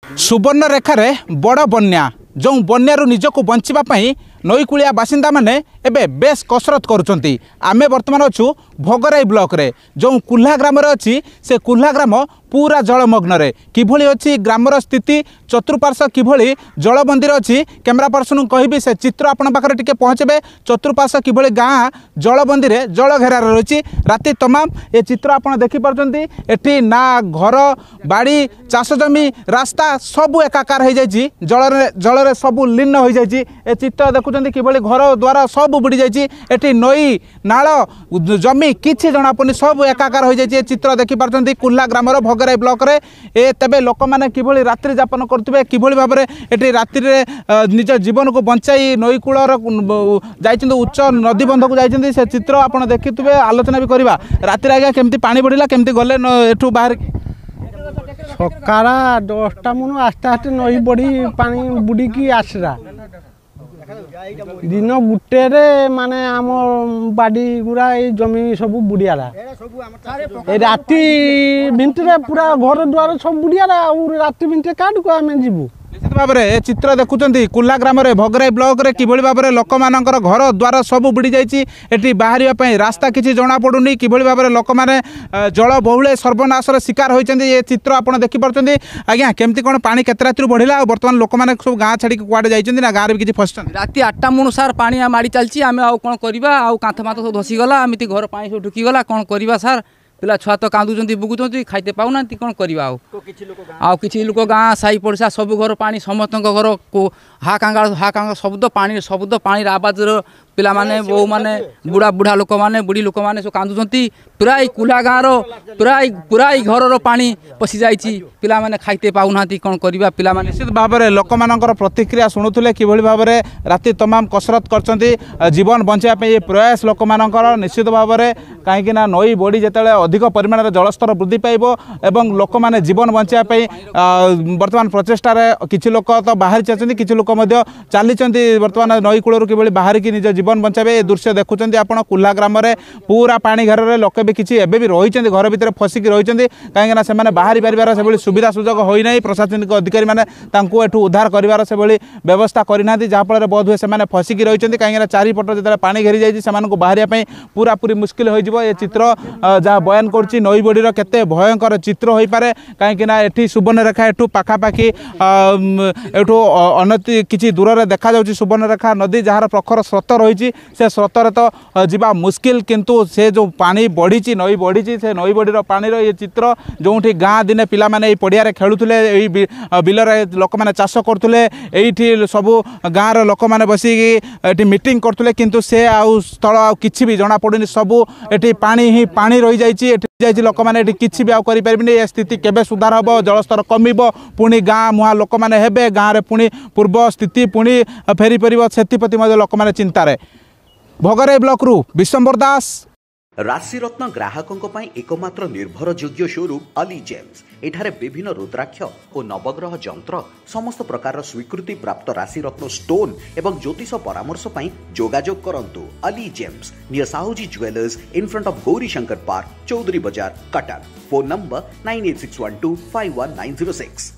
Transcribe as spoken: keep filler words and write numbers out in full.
सुवर्णरेखार बड़ बन्या जो बन्यारू निजक बचापी नईकूलिया बासिंदा माने एबे बेस कसरत करुँच। आम बर्तमान अच्छु भोगराई ब्लॉक रे जो कुल्हा ग्राम अच्छी से कुल्हा ग्राम पूरा जलमग्न किभली अच्छी ग्रामर स्थिति चतुर्पार्श्व किभली जलबंदी अच्छी कैमेरा पर्सन कहि से चित्र आपण पाखे टिके पहुँचे चतुर्पार्श्व किभली गाँ जलबंदी रे जल घेरार रही राति तमाम ये चित्र आप देखिपुंट एटी ना घर बाड़ी चाष जमी रास्ता सबू एकाकार हो जाए जल जल सबू लीन हो जाए। ए चित्र देखुं किभली घर द्वार सब बुड़ी जाए नई नाल जमी किसी जना पड़नी सब एकाकार हो जाए। चित्र देखिपुंट कुल्हा ग्रामर भोगराई ब्लॉक रे ए तेबे लोक मैंने किभली रात्रि जापन करुवे किभली भाव में ये राति निज जीवन को बचाई नई कूलर जाइए उच्च नदी बंध को जाइए से चित्र आप देखिए आलोचना भी करवा राति आज्ञा केमती पानी बढ़ला केमती गले एठू बाहर सकारा दसटा मन आस्ते आस्ते नई बढ़ी पानी बुड़ीकी आसरा दिन गुटे माने आम बाड़ी गुड़ा जमी सब बुड़ियाला राति भिंतरे पूरा घर द्वार सब बुड़ियाला राति भिंतरे काट को आम जीवु निश्चित भाव में चित्र देखुं कुल्हा ग्राम भोगराई ब्लॉक रे किभली भाव में लोक मानकर घर द्वार सब बुड़ी जाइए बाहर रास्ता किसी जना पड़ुनी किभली भाव में लोक मैंने जल बहुले सर्वनाशर शिकार होती ये चित्र आप देखिपुंट। आज्ञा केमती कौन पानी केते राति बढ़ला बर्तमान लोक मैंने सब गाँ छाड़ी कुआड़े जाइए ना गाँव भी किसी फसुन राति आठटा मुणु सार पानी माड़ी चलती आम आउ कौन करवा आउ कांथ माथ सब धसीगला एमती घर पानी सब ढुकीगला कौन करवा सार पिला छुआ तो कांदुंट बुकुंट खाइते पाऊना कौन करवा आउ किसी लोक गाँ साई पड़सा सब घर पानी समस्त घर को हा कांगा हा कांगा शब्द पानी शब्द पानी आवाज पिला माने बो माने बुढ़ा बुढ़ा लोक माने बुढ़ी लोक माने सब कांदुंट पूरा कुल्हा गाँव पूरा पूरा घर पानी पशि जाइए पिला माने खाइते पाऊना कौन करवा पिला माने निश्चित भाव में लोक मानकर प्रतिक्रिया शुणुले किभली भाव में राति तमाम कसरत कर जीवन बचाई ये प्रयास लोक मानकर निश्चित भाव में कहीं नई बड़ी जिते अधिक परिमाण में जलस्तर वृद्धि पाइब एवं लोक मैंने जीवन बचाई बर्तमान प्रचेषार किसी लोक तो बाहरी चाहते किसी लोक चली बर्तमान नई कूलर किभली बाहर की निज जीवन बचावे ये दृश्य देखुं आप कुल्हा ग्राम पूरा पानी घर में लोक भी किसी एबे भी रही घर भितर फसिकी रही कहीं से बाहरी पारिबार से सुविधा सुजोग होना प्रशासनिक अधिकारी मैंने एठू उद्धार कर से व्यवस्था करना जहाँफल बोध हुए से फसिकी रही कहीं चारिपट जो पानी घेरी जाइए बाहर पूरा पूरी मुस्किल हो ये चित्र जहाँ बयान कर नई बड़ीर केते भयंकर चित्र हो पारे कहीं सुवर्णरेखा एठू पाखापाखि एठू अनति किसी दूर में देखा जाउछि सुवर्णरेखा नदी जहाँ प्रखर स्रोत रही से स्रोतर तो जीवा मुस्किल किंतु से जो पानी बढ़ी नई बढ़ी से नई बड़ीर पानी ये चित्र जो गाँ दिने पिला माने पड़िया खेलुले बिलर लोक मैंने चाष करुले ये सब गाँव लोक मैंने बसिकी मीटिंग करते किंतु से आउ स्थल आ किछि भी जना पड़ुनी सबू एटी पानी ही पानी रही जाइए लोक मैंने किसी भी आपारे ये स्थिति केबे सुधार हम जलस्तर कमिब पुणी गाँ मुहाँ लोक मैंने हेबे गाँव में पुणी पूर्व स्थिति पुणी फेरी पार से लोक मैंने चिंतार। भोगराई ब्लॉक रु विश्वंबर दास राशिरत्न ग्राहकों पर एकमात्र निर्भर योग्य शोरूम अली जेम्स एठारे विभिन्न रुद्राक्ष और नवग्रह जंत्र समस्त प्रकार स्वीकृति प्राप्त राशिरत्न स्टोन एवं ज्योतिष परामर्श पर जोगाजोग करंतु Ali gems near Sahuji jewellers in front of Gauri Shankar park Chowdhury Bazar Cuttack. Phone number nine eight six one two five one nine zero six.